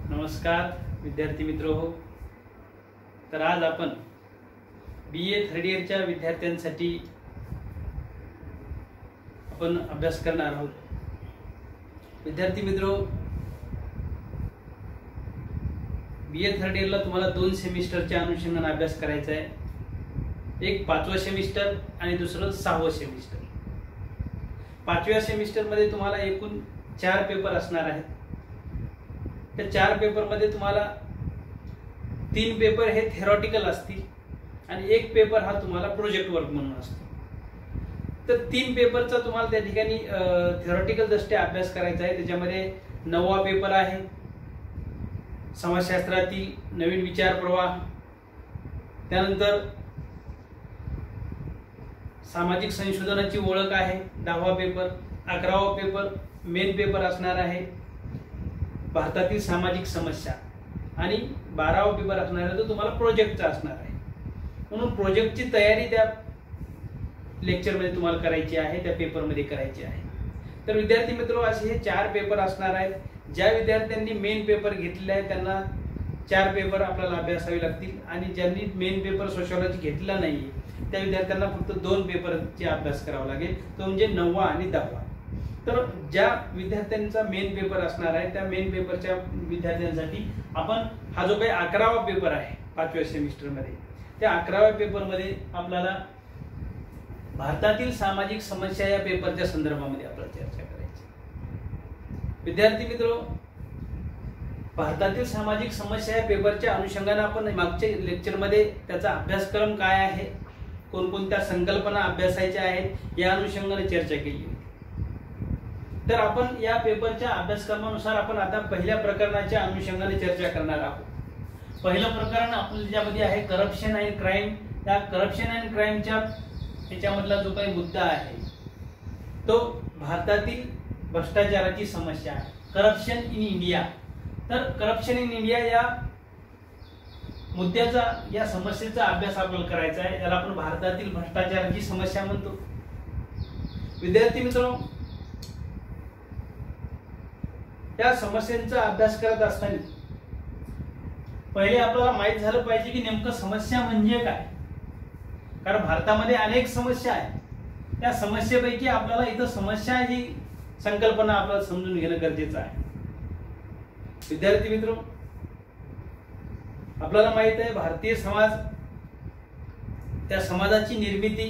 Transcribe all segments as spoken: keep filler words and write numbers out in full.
नमस्कार विद्यार्थी मित्र हो. तर आज आपण बी ए थर्ड इयरच्या विद्यार्थ्यांसाठी आपण अभ्यास करणार आहोत. विद्यार्थी मित्र, बी ए थर्ड इयरला तुम्हाला दोन सेमिस्टरच्या अनुषंगाने अभ्यास करायचा आहे. एक पाचवा सेमिस्टर आणि दुसरं सहावं सेमिस्टर. पाचव्या सेमिस्टरमध्ये तुम्हाला एकूण चार पेपर असणार आहेत. त्या चार पेपरमध्ये तुम्हाला तीन पेपर हे थेरॉटिकल असतील आणि एक पेपर हा तुम्हाला प्रोजेक्ट वर्क म्हणून असतो. तर तीन पेपरचा तुम्हाला त्या ठिकाणी थेरॉटिकल दृष्ट्या अभ्यास करायचा आहे. त्याच्यामध्ये नववा पेपर आहे समाजशास्त्रातील नवीन विचार प्रवाह, त्यानंतर सामाजिक संशोधनाची ओळख आहे दहावा पेपर. अकरावा पेपर मेन पेपर असणार आहे भारतातील सामाजिक समस्या आणि बारावा पेपर असणार आहे तो तुम्हाला प्रोजेक्टचा असणार आहे. म्हणून प्रोजेक्टची तयारी त्या लेक्चरमध्ये तुम्हाला करायची आहे, त्या पेपरमध्ये करायची आहे. तर विद्यार्थी मित्र, असे हे चार पेपर असणार आहेत. ज्या विद्यार्थ्यांनी मेन पेपर घेतलेला आहे त्यांना चार पेपर आपल्याला अभ्यासावे लागतील आणि ज्यांनी मेन पेपर सोशॉलॉजी घेतला नाही त्या विद्यार्थ्यांना फक्त दोन पेपरचे अभ्यास करावा लागेल, तो म्हणजे नववा आणि दहावा. तर ज्या विद्यार्थ्यांचा मेन पेपर असणार आहे त्या मेन पेपरच्या विद्यार्थ्यांसाठी आपण हा जो काही अकरावा पेपर आहे पाचव्या सेमिस्टरमध्ये, त्या अकराव्या पेपरमध्ये आपल्याला भारतातील सामाजिक समस्या या पेपरच्या संदर्भामध्ये आपल्याला चर्चा करायची. विद्यार्थी मित्र, भारतातील सामाजिक समस्या या पेपरच्या अनुषंगाने आपण मागच्या लेक्चरमध्ये त्याचा अभ्यासक्रम काय आहे, कोणकोणत्या संकल्पना अभ्यासायच्या आहेत या अनुषंगाने चर्चा केली होती. तर आपण या पेपरच्या अभ्यासक्रमानुसार आपण आता पहिल्या प्रकरणाच्या अनुषंगाने चर्चा करणार आहोत. पहिलं प्रकरण आपल्या ज्यामध्ये आहे करप्शन अँड क्राईम. त्या करप्शन अँड क्राईमच्या याच्यामधला जो काही मुद्दा आहे तो भारतातील भ्रष्टाचाराची समस्या आहे, करप्शन इन इंडिया. तर करप्शन इन इंडिया या मुद्द्याचा, या समस्येचा अभ्यास आपल्याला करायचा आहे. याला आपण भारतातील भ्रष्टाचाराची समस्या म्हणतो. विद्यार्थी मित्र, त्या समस्यांचा अभ्यास करत असताना पहिले आपल्याला माहित झालं पाहिजे की नेमकं समस्या म्हणजे काय. कारण भारतामध्ये अनेक समस्या आहेत. त्या समस्येपैकी आपल्याला इथं समस्या ही संकल्पना आपल्याला समजून घेणं गरजेचं आहे. विद्यार्थी मित्र, आपल्याला माहित आहे भारतीय समाज, त्या समाजाची निर्मिती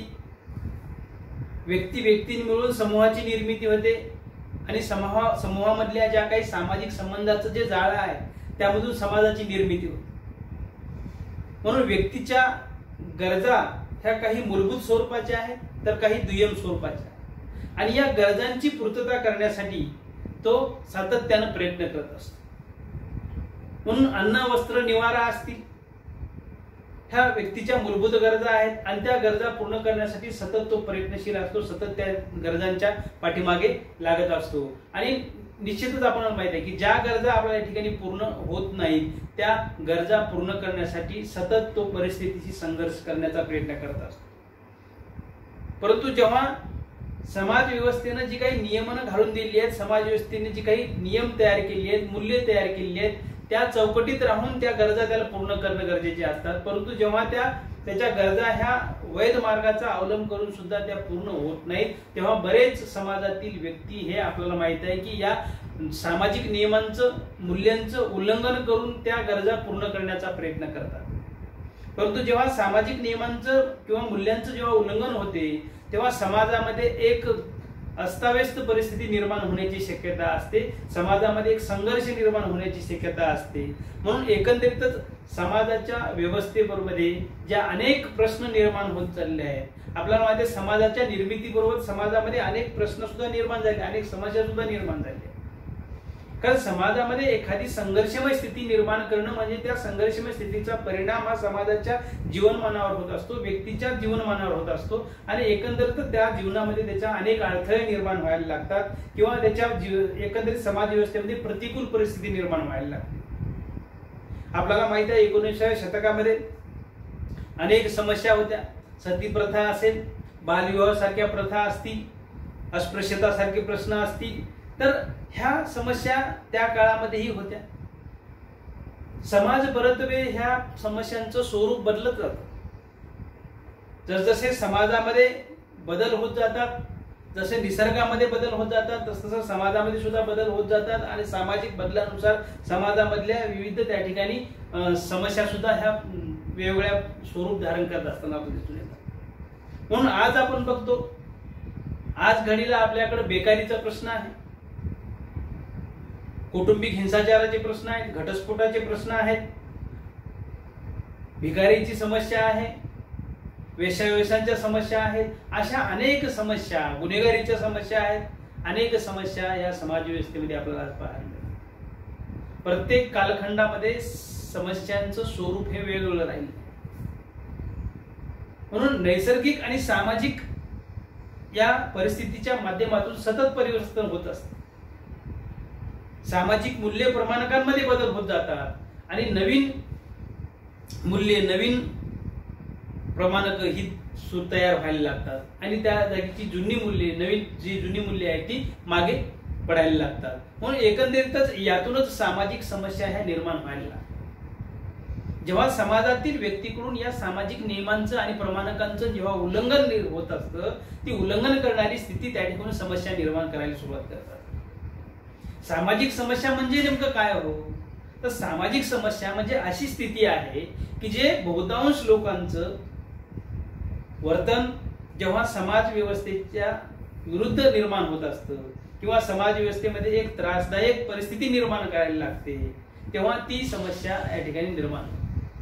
व्यक्ती व्यक्ती मिळून समूहाची निर्मिती होते आणि समूहा समूहामधल्या ज्या काही सामाजिक संबंधाचं जे जाळं आहे त्यामधून समाजाची निर्मिती होते. म्हणून व्यक्तीच्या गरजा ह्या काही मूलभूत स्वरूपाच्या आहेत तर काही दुय्यम स्वरूपाच्या आहेत आणि या गरजांची पूर्तता करण्यासाठी तो सातत्याने प्रयत्न करत असतो. म्हणून अन्न, वस्त्र, निवारा असतील ह्या व्यक्तीच्या मूलभूत गरजा आहेत आणि त्या गरजा पूर्ण करण्यासाठी सतत तो प्रयत्नशील असतो, सतत त्या गरजांच्या पाठीमागे लागत असतो. आणि निश्चितच आपल्याला माहित आहे की ज्या गरजा आपल्या या ठिकाणी पूर्ण होत नाहीत त्या गरजा पूर्ण करण्यासाठी सतत तो परिस्थितीशी संघर्ष करण्याचा प्रयत्न करत असतो. परंतु जेव्हा समाज व्यवस्थेने जी काही नियमनं घालून दिली आहेत, समाज व्यवस्थेने जी काही नियम तयार केली आहेत, मूल्य तयार केली आहेत, त्या चौकटीत राहून त्या गरजा त्याला पूर्ण करणं गरजेचे असतात. परंतु जेव्हा त्या त्याच्या गरजा ह्या वैध मार्गाचा अवलंब करून सुद्धा त्या पूर्ण होत नाहीत तेव्हा बरेच समाजातील व्यक्ती हे आपल्याला माहित आहे की या सामाजिक नियमांचं, मूल्यांचं उल्लंघन करून त्या गरजा पूर्ण करण्याचा प्रयत्न करतात. परंतु जेव्हा सामाजिक नियमांचं किंवा मूल्यांचं जेव्हा उल्लंघन होते तेव्हा समाजामध्ये एक अस्ताव्यस्त परिस्थिती निर्माण होण्याची शक्यता असते, समाजामध्ये एक संघर्ष निर्माण होण्याची शक्यता असते. म्हणून एकंदरीतच समाजाच्या व्यवस्थेबरोबर ज्या अनेक प्रश्न निर्माण होत चालले आहेत. आपल्याला माहिती आहे समाजाच्या निर्मितीबरोबर समाजामध्ये अनेक प्रश्न सुद्धा निर्माण झाले, अनेक समस्या सुद्धा निर्माण झाल्या. कारण समाजामध्ये एखादी संघर्षमय स्थिती निर्माण करणं म्हणजे त्या संघर्षमय स्थितीचा परिणाम हा समाजाच्या जीवनमानावर होत असतो, व्यक्तीच्या जीवनमानावर होत असतो आणि एकंदरीत त्या जीवनामध्ये त्याच्या अनेक अडथळे निर्माण व्हायला लागतात किंवा त्याच्या एकंदरीत समाज व्यवस्थेमध्ये प्रतिकूल परिस्थिती निर्माण व्हायला लागते. आपल्याला माहिती आहे एकोणीसव्या शतकामध्ये अनेक समस्या होत्या. सती प्रथा असेल, बालविवाह सारख्या प्रथा असतील, अस्पृश्यता सारखे प्रश्न असतील, तर ह्या समस्या त्या काळामध्येही होत्या. समाज परत्वे ह्या समस्यांचं स्वरूप बदलत जातं. जसजसे समाजामध्ये बदल होत जातात, जसे निसर्गामध्ये बदल होत जातात, तसं समाजामध्ये सुद्धा बदल होत जातात आणि सामाजिक बदलानुसार समाजामधल्या विविध त्या ठिकाणी समस्या सुद्धा ह्या वेगवेगळ्या स्वरूप धारण करत असताना दिसून येतात. म्हणून आज आपण बघतो, आज घडीला आपल्याकडे बेकारीचा प्रश्न आहे, कौटुंबिक हिंसाचाराचे प्रश्न आहेत, घटस्फोटाचे प्रश्न आहेत, भिकारीची समस्या आहे, वेश्याव्यवसायांच्या समस्या आहेत. अशा अनेक समस्या, गुन्हेगारीच्या समस्या आहेत, अनेक समस्या या समाज व्यवस्थेमध्ये आपल्याला आज पाहायला मिळतात. प्रत्येक कालखंडामध्ये समस्यांचं स्वरूप हे वेगवेगळं राहील. म्हणून नैसर्गिक आणि सामाजिक या परिस्थितीच्या माध्यमातून सतत परिवर्तन होत असते. सामाजिक मूल्य प्रमाणकांमध्ये बदल होत जातात आणि नवीन मूल्ये, नवीन प्रमाणक ही तयार व्हायला लागतात आणि त्या जागीची जुनी मूल्ये, नवीन जी जुनी मूल्ये आहेत ती मागे पडायला लागतात. म्हणून एकंदरीतच यातूनच सामाजिक समस्या ह्या निर्माण व्हायला लागतात. जेव्हा समाजातील व्यक्तीकडून या सामाजिक नियमांचं आणि प्रमाणकांचं जेव्हा उल्लंघन होत असतं, ती उल्लंघन करणारी स्थिती त्या ठिकाणी समस्या निर्माण करायला सुरुवात करतात. सामाजिक समस्या म्हणजे नेमकं काय हो, तर सामाजिक समस्या म्हणजे अशी स्थिती आहे की जे बहुतांश लोकांचं वर्तन जेव्हा समाज व्यवस्थेच्या विरुद्ध निर्माण होत असतं किंवा समाज व्यवस्थेमध्ये एक त्रासदायक परिस्थिती निर्माण करायला लागते, तेव्हा ती समस्या या ठिकाणी निर्माण होते.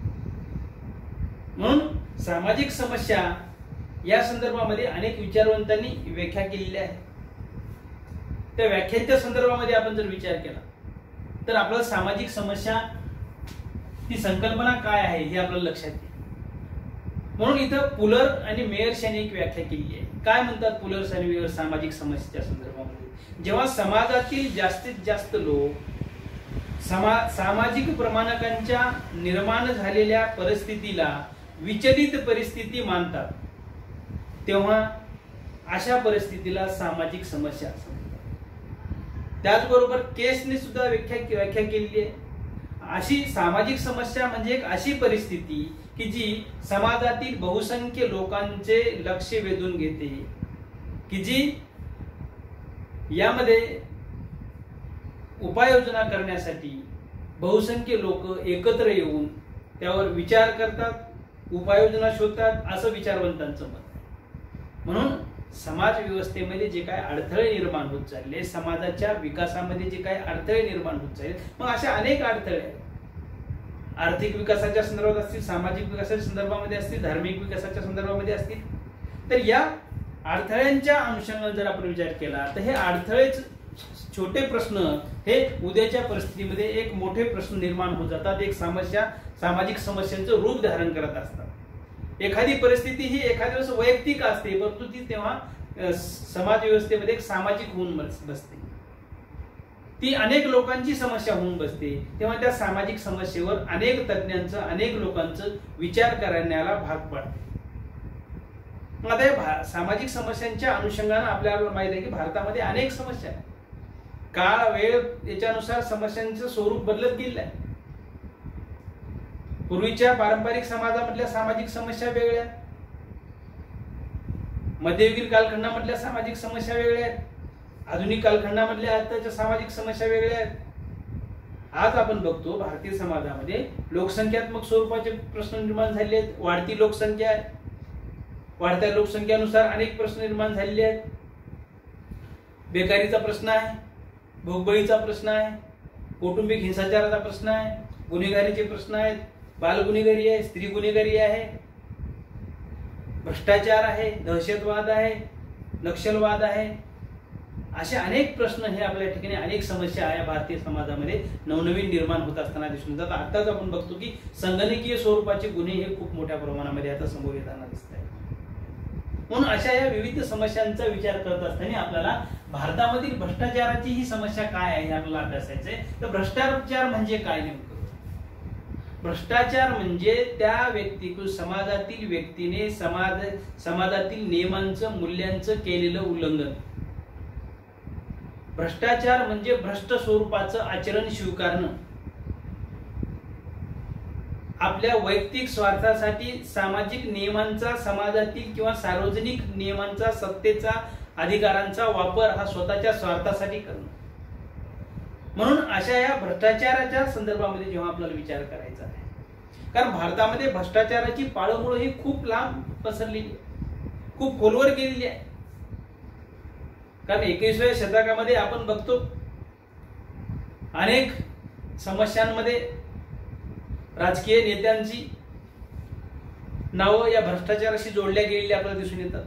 म्हणून सामाजिक समस्या या संदर्भामध्ये अनेक विचारवंतांनी व्याख्या केलेल्या आहेत. त्या व्याख्यांच्या संदर्भामध्ये आपण जर विचार केला तर आपल्याला सामाजिक समस्या ती संकल्पना काय आहे हे आपल्याला लक्षात येईल. म्हणून इथं पुलर आणि मेयर्स यांनी एक व्याख्या केली आहे. काय म्हणतात पुलर्स आणि मेयर्स सामाजिक समस्येच्या संदर्भामध्ये? जेव्हा समाजातील जास्तीत जास्त लोक समा सामाजिक प्रमाणकांच्या निर्माण झालेल्या परिस्थितीला विचलित परिस्थिती मानतात, तेव्हा अशा परिस्थितीला सामाजिक समस्या असतात. त्याचबरोबर केसने सुद्धा व्याख्या व्याख्या केलेली आहे. अशी सामाजिक समस्या म्हणजे एक अशी परिस्थिती की जी समाजातील बहुसंख्य लोकांचे लक्ष वेधून घेते, की जी यामध्ये उपाययोजना करण्यासाठी बहुसंख्य लोक एकत्र येऊन त्यावर विचार करतात, उपाययोजना शोधतात, असं विचारवंतांचं मत आहे. म्हणून समाज व्यवस्थेमध्ये जे काय अडथळे निर्माण होत चालले, समाजाच्या विकासामध्ये जे काय अडथळे निर्माण होत चालले, मग अशा अनेक अडथळे आहेत. आर्थिक विकासाच्या संदर्भात असतील, सामाजिक विकासाच्या संदर्भामध्ये असतील, धार्मिक विकासाच्या संदर्भामध्ये असतील. तर या अडथळ्यांच्या अनुषंगाने जर आपण विचार केला तर हे अडथळेच छोटे प्रश्न हे उद्याच्या परिस्थितीमध्ये एक मोठे प्रश्न निर्माण होत जातात, एक समस्या सामाजिक समस्यांचं रूप धारण करत असतात. एखादी परिस्थिती ही एखाद्या वेळेस वैयक्तिक असते, परंतु ती तेव्हा समाज व्यवस्थेमध्ये एक सामाजिक होऊन बसते, ती अनेक लोकांची समस्या होऊन बसते. तेव्हा त्या सामाजिक समस्येवर अनेक तज्ञांचं, अनेक लोकांचं विचार करण्याला भाग पडते. आता या सामाजिक समस्यांच्या अनुषंगाने आपल्याला माहित आहे की भारतामध्ये अनेक समस्या आहेत. काळ वेळ याच्यानुसार समस्यांचं स्वरूप बदलत गेलेलं आहे. पूर्वीच्या पारंपरिक समाजामधल्या सामाजिक समस्या वेगळ्या, मध्ययुगीन कालखंडामधल्या सामाजिक समस्या वेगळ्या आहेत, आधुनिक कालखंडामधल्या आताच्या सामाजिक समस्या वेगळ्या आहेत. आज आपण बघतो भारतीय समाजामध्ये लोकसंख्यात्मक स्वरूपाचे प्रश्न निर्माण झाले आहेत. वाढती लोकसंख्या आहे, वाढत्या लोकसंख्येनुसार अनेक प्रश्न निर्माण झालेले आहेत. बेकारीचा प्रश्न आहे, भोगबळीचा प्रश्न आहे, कौटुंबिक हिंसाचाराचा प्रश्न आहे, गुन्हेगारीचे प्रश्न आहेत, बालगुन्हेगारी आहे, स्त्री गुन्हेगारी आहे, भ्रष्टाचार आहे, दहशतवाद आहे, नक्षलवाद आहे. असे अनेक प्रश्न हे आपल्या ठिकाणी अनेक समस्या आहे भारतीय समाजामध्ये नवनवीन निर्माण होत असताना दिसून जातात. आताच आपण बघतो की संगणकीय स्वरूपाचे गुन्हे हे खूप मोठ्या प्रमाणामध्ये आता समोर येताना दिसत आहेत. म्हणून अशा या विविध समस्यांचा विचार करत असताना आपल्याला भारतामधील भ्रष्टाचाराची ही समस्या काय आहे हे आपल्याला अभ्यासायचं आहे. तर भ्रष्टाचार म्हणजे काय नेमकं? भ्रष्टाचार म्हणजे त्या व्यक्ती समाजातील व्यक्तीने समाज समाजातील नियमांचं, मूल्यांचं केलेलं उल्लंघन. भ्रष्टाचार म्हणजे भ्रष्ट स्वरूपाचं आचरण स्वीकारणं. आपल्या वैयक्तिक स्वार्थासाठी सामाजिक नियमांचा, समाजातील किंवा सार्वजनिक नियमांचा, सत्तेचा, अधिकारांचा वापर हा स्वतःच्या स्वार्थासाठी करणं. म्हणून अशा या भ्रष्टाचाराच्या संदर्भामध्ये जेव्हा आपल्याला विचार करायचा आहे, कारण भारतामध्ये भ्रष्टाचाराची पाळंमुळं ही खूप लांब पसरलेली आहे, खूप खोलवर गेलेली आहे. कारण एकविसाव्या शतकामध्ये आपण बघतो अनेक समस्यांमध्ये राजकीय नेत्यांची नावं या भ्रष्टाचाराशी जोडल्या गेलेली आपल्याला दिसून येतात.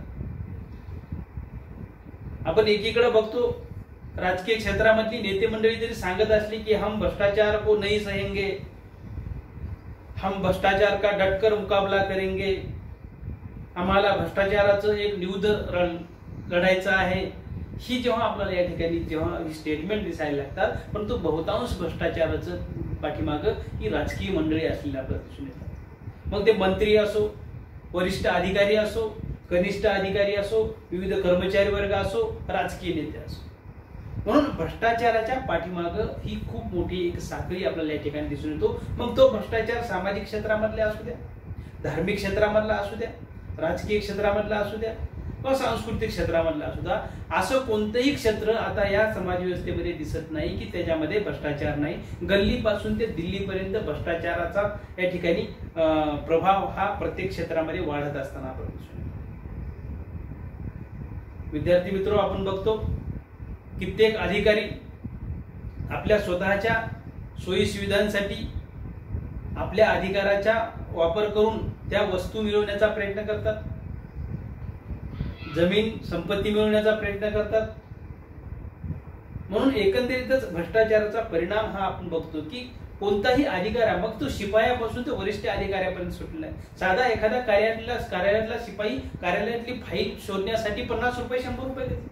आपण एकीकडे बघतो राजकीय क्षेत्रामधली नेते मंडळी तरी सांगत असली की हम भ्रष्टाचार को नहीं सहेंगे, हम भ्रष्टाचार का डटकर मुकाबला करेंगे, आम्हाला भ्रष्टाचाराचं एक युद्ध लढायचं आहे. ही जेव्हा आपल्याला या ठिकाणी जेव्हा ही स्टेटमेंट दिसायला लागतात, परंतु बहुतांश भ्रष्टाचाराचं पाठीमागं ही राजकीय मंडळी असलेली आपल्याला दिसून येतात. मग ते मंत्री असो, वरिष्ठ अधिकारी असो, कनिष्ठ अधिकारी असो, विविध कर्मचारी वर्ग असो, राजकीय नेते असो. म्हणून भ्रष्टाचाराच्या पाठीमागं ही खूप मोठी एक साखळी आपल्याला या ठिकाणी दिसून येतो. मग तो भ्रष्टाचार सामाजिक क्षेत्रामधला असू द्या, धार्मिक क्षेत्रामधला असू द्या, राजकीय क्षेत्रामधला असू द्या व सांस्कृतिक क्षेत्रामधला असू द्या, असं कोणतंही क्षेत्र आता या समाज व्यवस्थेमध्ये दिसत नाही की त्याच्यामध्ये भ्रष्टाचार नाही. गल्लीपासून ते दिल्लीपर्यंत भ्रष्टाचाराचा या ठिकाणी प्रभाव हा प्रत्येक क्षेत्रामध्ये वाढत असताना आपण दिसून येतो. विद्यार्थी मित्र, आपण बघतो कित्येक अधिकारी आपल्या स्वतःच्या सोयी सुविधांसाठी आपल्या अधिकाराचा वापर करून त्या वस्तू मिळवण्याचा प्रयत्न करतात, जमीन संपत्ती मिळवण्याचा प्रयत्न करतात. म्हणून एकंदरीतच भ्रष्टाचाराचा परिणाम हा आपण बघतो की कोणताही अधिकारी, मग तो शिपायापासून ते वरिष्ठ अधिकाऱ्यापर्यंत सुटलेला आहे. साधा एखादा कार्यालयातला कार्यालयातला शिपाई कार्यालयातली फाईल शोधण्यासाठी पन्नास रुपये शंभर रुपये देतो.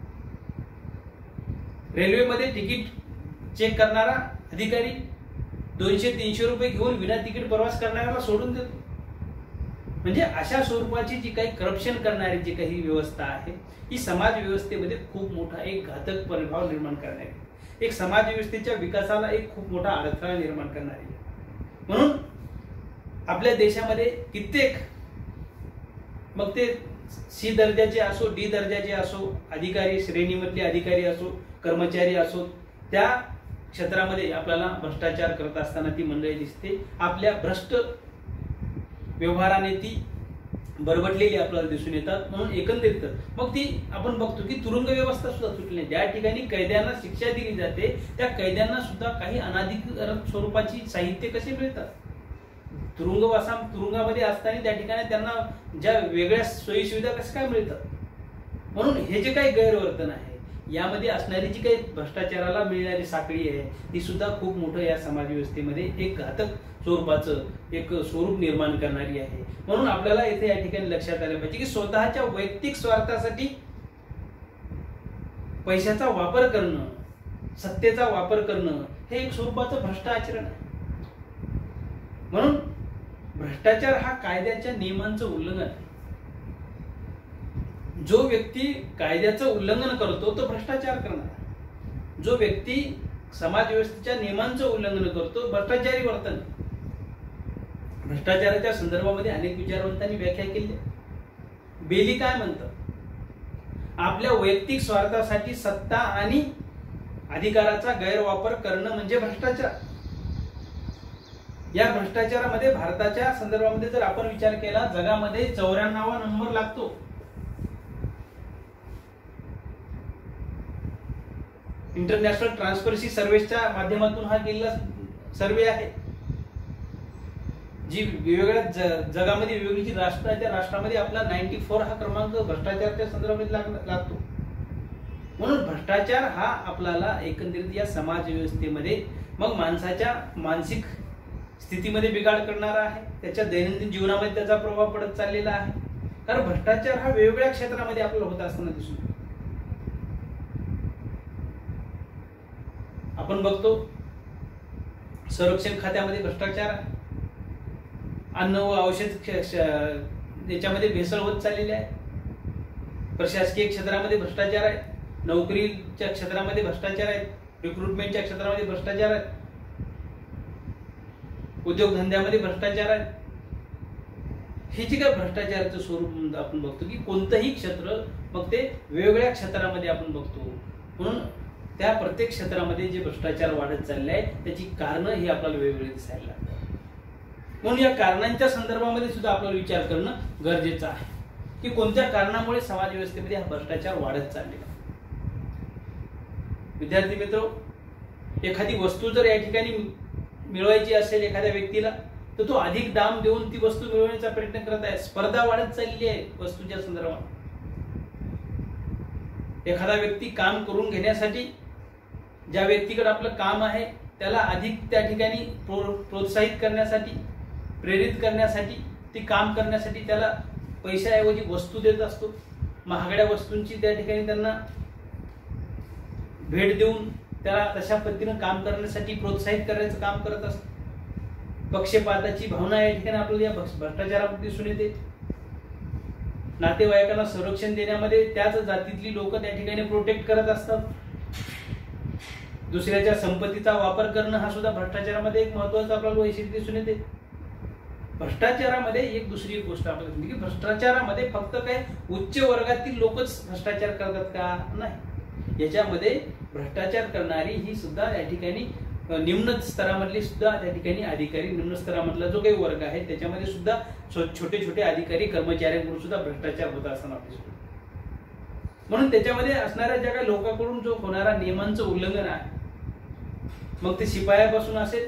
रेल्वेमध्ये तिकीट चेक करणारा अधिकारी दोनशे तीनशे रुपये घेऊन विना तिकीट प्रवास करणाऱ्याला सोडून देतो. म्हणजे अशा स्वरूपाची जी काही करप्शन करणारी जी काही व्यवस्था आहे ही समाज व्यवस्थेमध्ये खूप मोठा एक घातक प्रभाव निर्माण करणारी, एक समाज व्यवस्थेच्या विकासाला एक खूप मोठा अडथळा निर्माण करणारी. म्हणून आपल्या देशामध्ये कित्येक, मग ते सी दर्जाचे असो, डी दर्जाचे असो, अधिकारी श्रेणीमधले अधिकारी असो, कर्मचारी असो, त्या क्षेत्रामध्ये आपल्याला भ्रष्टाचार करत असताना ती मंडळी दिसते. आपल्या भ्रष्ट व्यवहाराने ती बरबटलेली आपल्याला दिसून येतात. म्हणून एकंदरीत मग ती आपण बघतो की तुरुंग व्यवस्था सुद्धा सुटली नाही. ज्या ठिकाणी कैद्यांना शिक्षा दिली जाते त्या कैद्यांना सुद्धा काही अनाधिकृत स्वरूपाची साहित्य कसे मिळतात. तुरुंगवासा तुरुंगामध्ये असताना त्या ठिकाणी त्यांना ज्या वेगळ्या सोयी सुविधा कशा काय मिळतात. म्हणून हे जे काही गैरवर्तन आहे यामध्ये असणारी जी काही भ्रष्टाचाराला मिळणारी साखळी आहे ती सुद्धा खूप मोठं या समाज व्यवस्थेमध्ये एक घातक स्वरूपाचं एक स्वरूप निर्माण करणारी आहे. म्हणून आपल्याला इथे या ठिकाणी लक्षात आलं पाहिजे की स्वतःच्या वैयक्तिक स्वार्थासाठी पैशाचा वापर करणं, सत्तेचा वापर करणं हे एक स्वरूपाचं भ्रष्ट आचरण आहे. म्हणून भ्रष्टाचार हा कायद्याच्या नियमांचं उल्लंघन आहे. जो व्यक्ती कायद्याचं उल्लंघन करतो तो भ्रष्टाचार करणार. जो व्यक्ती समाज व्यवस्थेच्या नियमांचं उल्लंघन करतो भ्रष्टाचारी वर्तन. भ्रष्टाचाराच्या संदर्भामध्ये अनेक विचारवंतांनी व्याख्या केली. बेली काय म्हणतात, आपल्या वैयक्तिक स्वार्थासाठी सत्ता आणि अधिकाराचा गैरवापर करणं म्हणजे भ्रष्टाचार. या भ्रष्टाचारामध्ये भारताच्या संदर्भामध्ये जर आपण विचार केला जगामध्ये चौऱ्याण्णवा नंबर लागतो. इंटरनॅशनल ट्रान्सपरन्सी सर्व्हेच्या माध्यमातून हा केलेला सर्वे आहे. जी वेगवेगळ्या जगामध्ये वेगवेगळी जी राष्ट्र आहे त्या राष्ट्रामध्ये आपला नाईन्टी फोर हा क्रमांक भ्रष्टाचाराच्या संदर्भात लागतो. म्हणून भ्रष्टाचार हा आपल्याला एकंदरीत या समाज व्यवस्थेमध्ये मग माणसाच्या मानसिक स्थितीमध्ये बिघाड करणारा आहे, त्याच्या दैनंदिन जीवनामध्ये त्याचा प्रभाव पडत चाललेला आहे. कारण भ्रष्टाचार हा वेगवेगळ्या क्षेत्रामध्ये आपल्याला होत असताना दिसून येतो. आपण बघतो संरक्षण खात्यामध्ये भ्रष्टाचार आहे, अन्न व औषध याच्यामध्ये भेसळ होत चाललेली आहे, प्रशासकीय क्षेत्रामध्ये भ्रष्टाचार आहे, नोकरीच्या क्षेत्रामध्ये भ्रष्टाचार आहे, रिक्रुटमेंटच्या क्षेत्रामध्ये भ्रष्टाचार आहे. उद्योगधंद्यामध्ये भ्रष्टाचार आहे. हे जे काय भ्रष्टाचाराचं स्वरूप आपण बघतो की कोणतंही क्षेत्र, मग ते वेगवेगळ्या क्षेत्रामध्ये आपण बघतो. म्हणून त्या प्रत्येक क्षेत्रामध्ये जे भ्रष्टाचार वाढत चालले आहे त्याची कारणं ही आपल्याला वेगवेगळी दिसायला लागतात. म्हणून या कारणांच्या संदर्भामध्ये सुद्धा आपल्याला विचार करणं गरजेचं आहे की कोणत्या कारणामुळे समाज व्यवस्थेमध्ये हा भ्रष्टाचार वाढत चाललेला. विद्यार्थी मित्र, एखादी वस्तू जर या ठिकाणी मिळवायची असेल एखाद्या व्यक्तीला, तर तो अधिक दाम देऊन ती वस्तू मिळवण्याचा प्रयत्न करत आहे. स्पर्धा वाढत चालली आहे वस्तूच्या संदर्भात. एखादा व्यक्ती काम करून घेण्यासाठी ज्या व्यक्तीकडे आपलं काम आहे त्याला अधिक त्या ठिकाणी प्रोत्साहित करण्यासाठी, प्रेरित करण्यासाठी, ती काम करण्यासाठी त्याला पैशाऐवजी वस्तू देत असतो. महागड्या वस्तूंची त्या ठिकाणी त्यांना भेट देऊन त्याला तशा पद्धतीनं काम करण्यासाठी प्रोत्साहित करण्याचं काम करत असतो. पक्षपाताची भावना या ठिकाणी आपल्याला या भ्रष्टाचारामध्ये दिसून येते. नातेवाईकांना संरक्षण देण्यामध्ये त्याच जातीतली लोक त्या ठिकाणी प्रोटेक्ट करत असतात. दुसऱ्याच्या संपत्तीचा वापर करणं हा सुद्धा भ्रष्टाचारामध्ये एक महत्वाचा आपल्याला वैशिष्ट्य दिसून येते. भ्रष्टाचारामध्ये एक दुसरी एक गोष्ट आपल्याला दिसते की भ्रष्टाचारामध्ये फक्त काय उच्च वर्गातील लोकच भ्रष्टाचार करतात का? नाही. याच्यामध्ये भ्रष्टाचार करणारी ही सुद्धा या ठिकाणी निम्न स्तरामधली सुद्धा त्या ठिकाणी अधिकारी, निम्न स्तरामधला जो काही वर्ग आहे त्याच्यामध्ये सुद्धा छोटे छोटे अधिकारी कर्मचाऱ्यांकडून सुद्धा भ्रष्टाचार होत असताना दिसतो. म्हणून त्याच्यामध्ये असणाऱ्या ज्या काही लोकांकडून जो होणारा नियमांचं उल्लंघन आहे, मग ते शिपायापासून असेल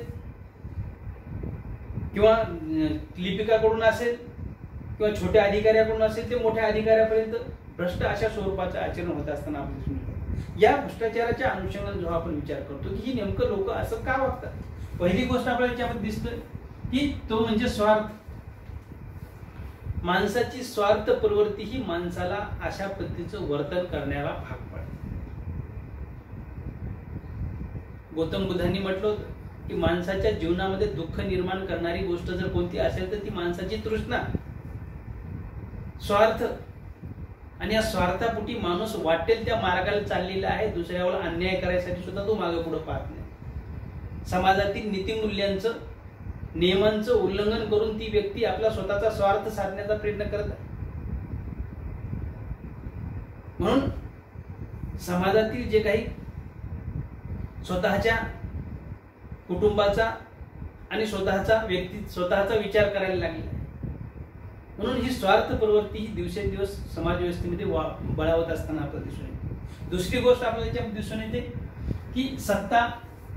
किंवा लिपिकाकडून असेल किंवा छोट्या अधिकाऱ्याकडून असेल ते मोठ्या अधिकाऱ्यापर्यंत भ्रष्ट अशा स्वरूपाचं आचरण होत असताना आपण दिसून येतो. या भ्रष्टाचाराच्या अनुषंगाने जेव्हा आपण विचार करतो की ही नेमकं लोक असं का वागतात, पहिली गोष्ट आपल्याला याच्यामध्ये दिसतोय की तो म्हणजे स्वार्थ. माणसाची स्वार्थ प्रवृत्ती ही माणसाला अशा पद्धतीचं वर्तन करण्याला भाग पाडते. गौतम बुद्धांनी म्हटलं होतं की माणसाच्या जीवनामध्ये दुःख निर्माण करणारी गोष्ट जर कोणती असेल तर ती माणसाची तृष्णा, स्वार्थ. आणि या स्वार्थापोटी माणूस वाटेल त्या मार्गाला चाललेला आहे. दुसऱ्यावर अन्याय करायसाठी सुद्धा तो मागे पुढे पाहत नाही. समाजातील नीतिमूल्यांचं, नियमांचं उल्लंघन करून ती व्यक्ती आपला स्वतःचा स्वार्थ साधण्याचा प्रयत्न करत आहे. म्हणून समाजातील जे काही स्वतःच्या कुटुंबाचा आणि स्वतःचा व्यक्ती स्वतःचा विचार करायला लागला, म्हणून ही स्वार्थ प्रवृत्ती ही दिवसेंदिवस समाज व्यवस्थेमध्ये बळावत असताना आपल्याला दिसून येते. दुसरी गोष्ट आपल्याला याच्यामध्ये दिसून येते की सत्ता,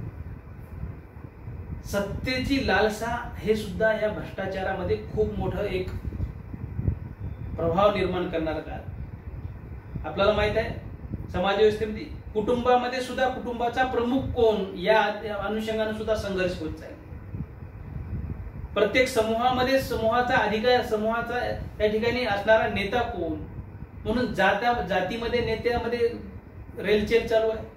सत्तेची लालसा हे सुद्धा या भ्रष्टाचारामध्ये खूप मोठं एक प्रभाव निर्माण करणारं कारण. आपल्याला माहित आहे समाज व्यवस्थेमध्ये कुटुंबामध्ये सुद्धा कुटुंबाचा प्रमुख कोण या अनुषंगाने सुद्धा संघर्ष होत जाईल. प्रत्येक समूहामध्ये समूहाचा अधिकार, समूहाचा त्या ठिकाणी असणारा नेता कोण, म्हणून जाता जातीमध्ये नेत्यामध्ये रेलचेल चालू आहे.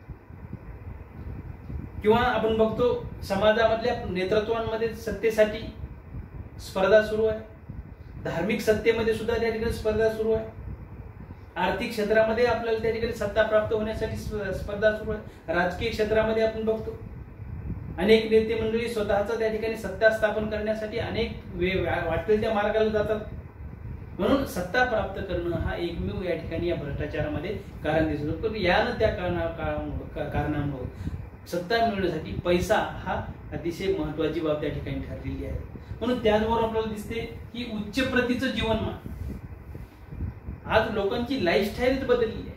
किंवा आपण बघतो समाजामधल्या नेतृत्वांमध्ये सत्तेसाठी स्पर्धा सुरू आहे. धार्मिक सत्तेमध्ये सुद्धा त्या ठिकाणी स्पर्धा सुरू आहे. आर्थिक क्षेत्रामध्ये आपल्याला त्या ठिकाणी सत्ता प्राप्त होण्यासाठी स्पर्धा सुरू आहे. राजकीय क्षेत्रामध्ये आपण बघतो अनेक नेते मंडळी स्वतःचा त्या ठिकाणी सत्ता स्थापन करण्यासाठी अनेक वाटेल त्या मार्गाला जातात. म्हणून सत्ता प्राप्त करणं हा एकमेव या ठिकाणी या भ्रष्टाचारामध्ये कारण दिसतो. यानं त्या कारणामुळे सत्ता मिळवण्यासाठी पैसा हा अतिशय महत्वाची बाब त्या ठिकाणी ठरलेली आहे. म्हणून त्याचबरोबर आपल्याला दिसते की उच्च प्रतीचं जीवनमान, आज लोकांची लाईफस्टाईलच बदललेली आहे.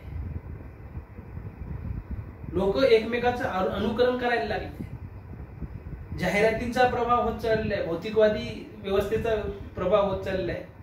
लोक एकमेकाचं अनुकरण करायला लागले. जाहिरातींचा प्रभाव होत चाललेला आहे, भौतिकवादी व्यवस्थेचा प्रभाव होत चाललेला आहे.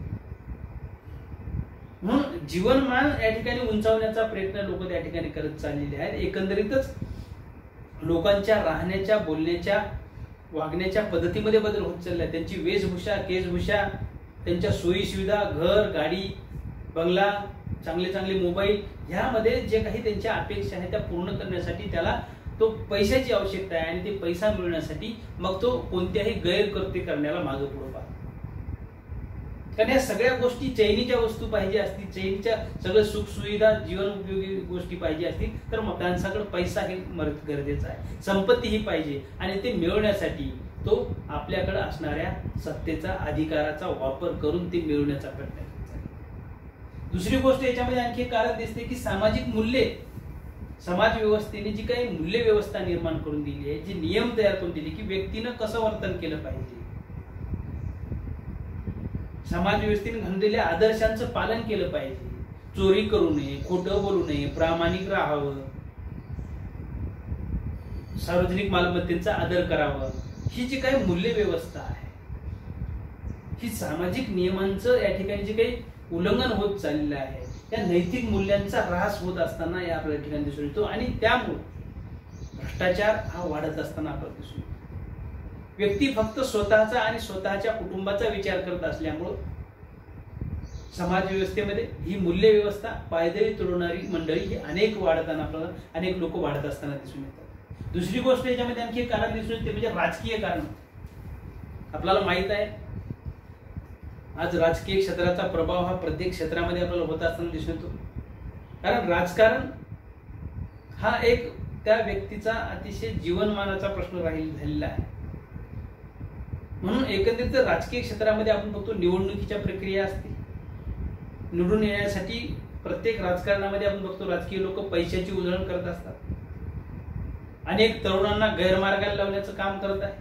म्हणून जीवनमान या ठिकाणी उंचावण्याचा प्रयत्न लोक त्या ठिकाणी करत चाललेले आहेत. एकंदरीतच लोकांच्या राहण्याच्या, बोलण्याच्या, वागण्याच्या पद्धतीमध्ये बदल होत चालला आहे. त्यांची वेशभूषा, केशभूषा, त्यांच्या सोयी सुविधा, घर, गाडी, बंगला, चांगले चांगले मोबाईल, ह्यामध्ये जे काही त्यांच्या अपेक्षा आहेत त्या पूर्ण करण्यासाठी त्याला तो पैशाची आवश्यकता आहे. आणि ते पैसा मिळवण्यासाठी मग तो कोणत्याही गैरकृत्य करण्याला मागे पुढे पाहतो. कारण या सगळ्या गोष्टी चैनीच्या वस्तू पाहिजे असतील, चैनीच्या सगळं सुख सुविधा, जीवन उपयोगी गोष्टी पाहिजे असतील तर मग माणसाकडे पैसा हे गरजेचा आहे, संपत्ती ही पाहिजे. आणि ते मिळवण्यासाठी तो आपल्याकडे असणाऱ्या सत्तेचा अधिकाराचा वापर करून ते मिळवण्याचा प्रयत्न करत आहे. दुसरी गोष्ट याच्यामध्ये आणखी एक कारण दिसते की सामाजिक मूल्ये, समाज व्यवस्थेने जी काही मूल्य व्यवस्था निर्माण करून दिली आहे, जे नियम तयार करून दिले की व्यक्तीनं कसं वर्तन केलं पाहिजे, समाज व्यवस्थेने घडलेल्या आदर्शांचं पालन केलं पाहिजे, चोरी करू नये, खोटं बोलू नये, प्रामाणिक राहावं, सार्वजनिक मालमत्तेचा आदर करावा, ही जी काही मूल्य व्यवस्था आहे, ही सामाजिक नियमांचं या ठिकाणी जे काही उल्लंघन होत चाललेलं आहे, त्या नैतिक मूल्यांचा ऱ्हास होत असताना या आपल्या ठिकाणी दिसून येतो. आणि त्यामुळे भ्रष्टाचार हा वाढत असताना आपल्याला दिसून येतो. व्यक्ती फक्त स्वतःचा आणि स्वतःच्या कुटुंबाचा विचार करत असल्यामुळं समाज व्यवस्थेमध्ये ही मूल्य व्यवस्था पायदळी तुडवणारी मंडळी ही अनेक वाढताना आपल्याला अनेक लोक वाढत असताना दिसून येतात. दुसरी गोष्ट याच्यामध्ये आणखी एक कारण दिसून येते म्हणजे राजकीय कारण. आपल्याला माहित आहे आज राजकीय क्षेत्राचा प्रभाव हा प्रत्येक क्षेत्रामध्ये आपल्याला होत असताना दिसून येतो. कारण राजकारण हा एक त्या व्यक्तीचा अतिशय जीवनमानाचा प्रश्न राहील झालेला आहे. म्हणून एकंदरीत राजकीय क्षेत्रामध्ये आपण बघतो निवडणुकीच्या प्रक्रिया असते. निवडून येण्यासाठी प्रत्येक राजकारणामध्ये आपण बघतो राजकीय लोक पैशाची उधळण करत असतात. अनेक तरुणांना गैरमार्गाला लावण्याचं काम करत आहे.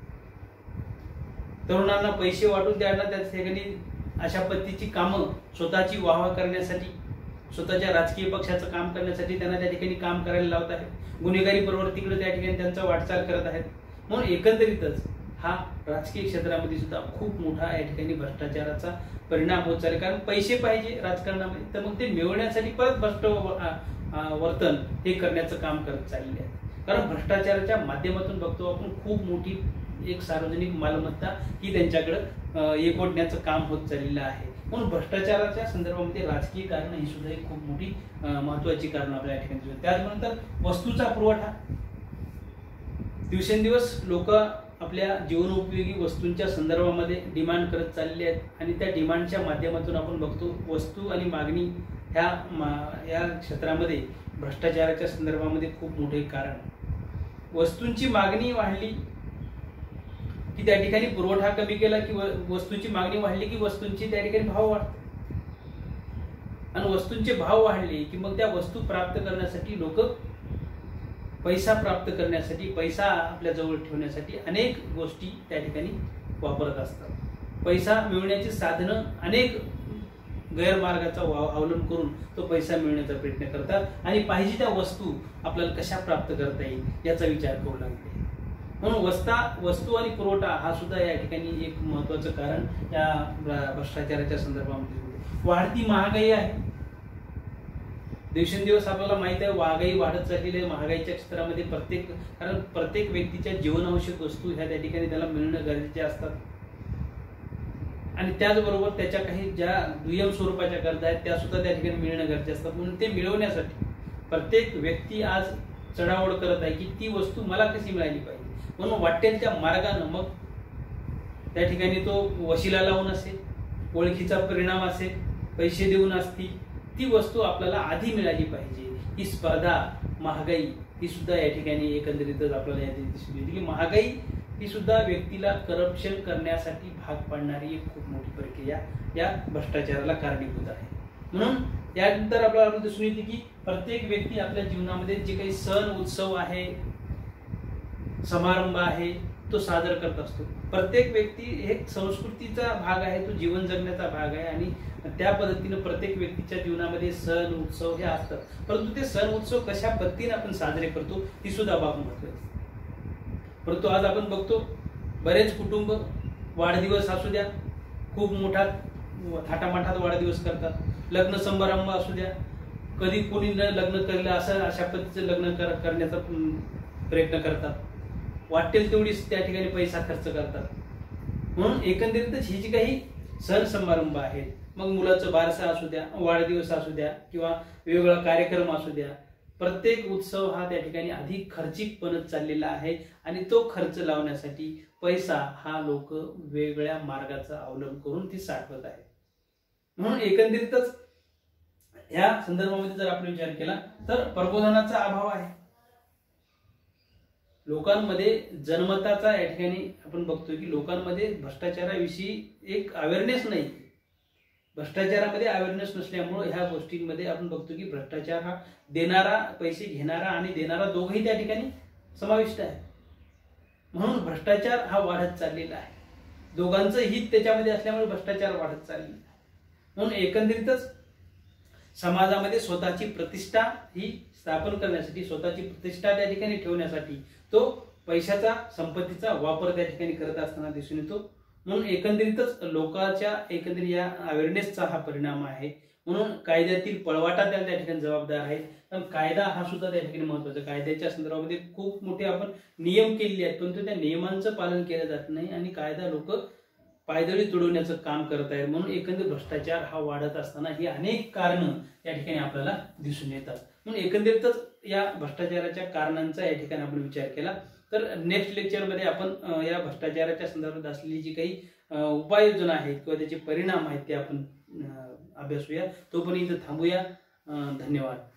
तरुणांना पैसे वाटून द्यायला त्या ठिकाणी अशा पद्धतीची कामं स्वतःची वाहवा करण्यासाठी, स्वतःच्या राजकीय पक्षाचं काम करण्यासाठी त्यांना त्या ठिकाणी काम करायला लावत आहेत. गुन्हेगारी प्रवृत्तीकडे त्या ठिकाणी त्यांचा वाटचाल करत आहेत. म्हणून एकंदरीतच हा राजकीय क्षेत्रामध्ये सुद्धा खूप मोठा या ठिकाणी भ्रष्टाचाराचा परिणाम होत चालला. कारण पैसे पाहिजे राजकारणामध्ये, तर मग ते मिळवण्यासाठी परत भ्रष्ट वर्तन हे करण्याचं काम करत चालले आहे. कारण भ्रष्टाचाराच्या माध्यमातून बघतो आपण खूप मोठी एक सार्वजनिक मालमत्ता ही त्यांच्याकडे एकवटण्याचं काम होत चाललेलं आहे. म्हणून भ्रष्टाचाराच्या संदर्भामध्ये राजकीय कारण ही सुद्धा एक खूप मोठी महत्वाची कारण आपल्या या ठिकाणी. त्याचनंतर वस्तूचा पुरवठा. दिवसेंदिवस लोक आपल्या जीवनोपयोगी वस्तूंच्या संदर्भामध्ये डिमांड करत चालले आहेत आणि त्या डिमांडच्या माध्यमातून आपण बघतो वस्तू आणि मागणी ह्या या क्षेत्रामध्ये भ्रष्टाचाराच्या संदर्भामध्ये खूप मोठे कारण. वस्तूंची मागणी वाढली की त्या ठिकाणी पुरवठा कमी केला की वस्तूंची मागणी वाढली की वस्तूंची त्या ठिकाणी भाव वाढतात आणि वस्तूंचे भाव वाढले की मग त्या वस्तू प्राप्त करण्यासाठी लोक पैसा प्राप्त करण्यासाठी, पैसा आपल्या जवळ ठेवण्यासाठी अनेक गोष्टी त्या ठिकाणी वापरत असतात. पैसा मिळवण्याची साधनं अनेक गैरमार्गाचा अवलंब करून तो पैसा मिळवण्याचा प्रयत्न करतात आणि पाहिजे त्या वस्तू आपल्याला कशा प्राप्त करता येईल याचा विचार करू लागले. म्हणून वस्ता वस्तू आणि पुरवठा हा सुद्धा या ठिकाणी एक महत्वाचं कारण या भ्रष्टाचाराच्या संदर्भामध्ये. वाढती महागाई आहे. दिवसेंदिवस आपल्याला माहित आहे महागाई वाढत चाललेली आहे. महागाईच्या क्षेत्रामध्ये प्रत्येक कारण प्रत्येक व्यक्तीच्या जीवनावश्यक वस्तू ह्या त्या ठिकाणी त्याला मिळणं गरजेचे असतात आणि त्याचबरोबर त्याच्या काही ज्या दुय्यम स्वरूपाच्या गरजा आहेत त्या सुद्धा त्या ठिकाणी मिळणं गरजेचे असतात. म्हणून ते मिळवण्यासाठी प्रत्येक व्यक्ती आज चढाओढ करत आहे की ती वस्तू मला कशी मिळाली पाहिजे. म्हणून वाटेल त्या मार्गानं मग त्या ठिकाणी तो वशिला लावून असेल, ओळखीचा परिणाम असेल, पैसे देऊन असतील, ती वस्तू आपल्याला आधी मिळाली पाहिजे. ही स्पर्धा, महागाई ही सुद्धा या ठिकाणी एकंदरीतच आपल्याला या दिसून येते की महागाई ही सुद्धा व्यक्तीला करप्शन करण्यासाठी भाग पाडणारी एक खूप मोठी प्रक्रिया या भ्रष्टाचाराला कारणीभूत आहे. म्हणून यानंतर आपल्याला दिसून येते की प्रत्येक व्यक्ती आपल्या जीवनामध्ये जे काही सण उत्सव आहे, समारंभ आहे तो साजरा करत असतो. प्रत्येक व्यक्ती एक संस्कृतीचा भाग आहे, तो जीवन जगण्याचा भाग आहे आणि त्या पद्धतीने प्रत्येक व्यक्तीच्या जीवनामध्ये सण उत्सव हे असतात. परंतु ते सण उत्सव कशा पद्धतीने आपण साजरे करतो ही सुद्धा बाब महत्वाची. परंतु आज आपण बघतो बरेच कुटुंब वाढदिवस असू द्या खूप मोठा थाटामाठात वाढदिवस करतात. लग्न समारंभ असू द्या, कधी कोणी लग्न केलं असं अशा पद्धतीचं लग्न करण्याचा प्रयत्न करतात. वाटेल तेवढीच त्या ठिकाणी पैसा खर्च करतात. म्हणून एकंदरीतच ही जी काही सण समारंभ आहेत, मग मुलाचं बारसा असू द्या, वाढदिवस असू द्या किंवा वेगवेगळा कार्यक्रम असू द्या, प्रत्येक उत्सव हा त्या ठिकाणी अधिक खर्चिक बनत चाललेला आहे आणि तो खर्च लावण्यासाठी पैसा हा लोक वेगवेगळ्या मार्गाचा अवलंब करून ती साठवत आहे. म्हणून एकंदरीतच या संदर्भामध्ये जर आपण विचार केला तर प्रबोधनाचा अभाव आहे. लोकांमध्ये जन्मताचा या ठिकाणी आपण बघतोय की लोकांमध्ये भ्रष्टाचाराविषयी एक अवेअरनेस नाही. भ्रष्टाचारामध्ये अवेअरनेस नसल्यामुळे ह्या गोष्टींमध्ये आपण बघतो की भ्रष्टाचार हा देणारा, पैसे घेणारा आणि देणारा दोघंही त्या ठिकाणी समाविष्ट आहे. म्हणून भ्रष्टाचार हा वाढत चाललेला आहे. दोघांचं हित त्याच्यामध्ये असल्यामुळे भ्रष्टाचार वाढत चाललेला आहे. म्हणून एकंदरीतच समाजामध्ये स्वतःची प्रतिष्ठा ही स्थापन करण्यासाठी, स्वतःची प्रतिष्ठा त्या ठिकाणी ठेवण्यासाठी तो पैशाचा, संपत्तीचा वापर त्या ठिकाणी करत असताना दिसून येतो. म्हणून एकंदरीतच लोकांच्या एकंदरीत या अवेअरनेसचा हा परिणाम आहे. म्हणून कायद्यातील पळवाटा त्या त्या ठिकाणी जबाबदार आहे. पण कायदा हा सुद्धा त्या ठिकाणी महत्वाचा. कायद्याच्या संदर्भामध्ये खूप मोठे आपण नियम केलेले आहेत, परंतु त्या नियमांचं पालन केलं जात नाही आणि कायदा लोक पायदळी तुडवण्याचं काम करत आहेत. म्हणून एकंदरीत भ्रष्टाचार हा वाढत असताना ही अनेक कारणं या ठिकाणी आपल्याला दिसून येतात. म्हणून एकंदरीतच या भ्रष्टाचाराच्या कारणांचा या ठिकाणी आपण विचार केला. तर नेक्स्ट लेक्चरमध्ये आपण या भ्रष्टाचाराच्या संदर्भात असलेली जी काही उपाययोजना आहेत किंवा त्याचे परिणाम आहेत ते आपण अभ्यासूया. तोपर्यंत थांबूया. धन्यवाद.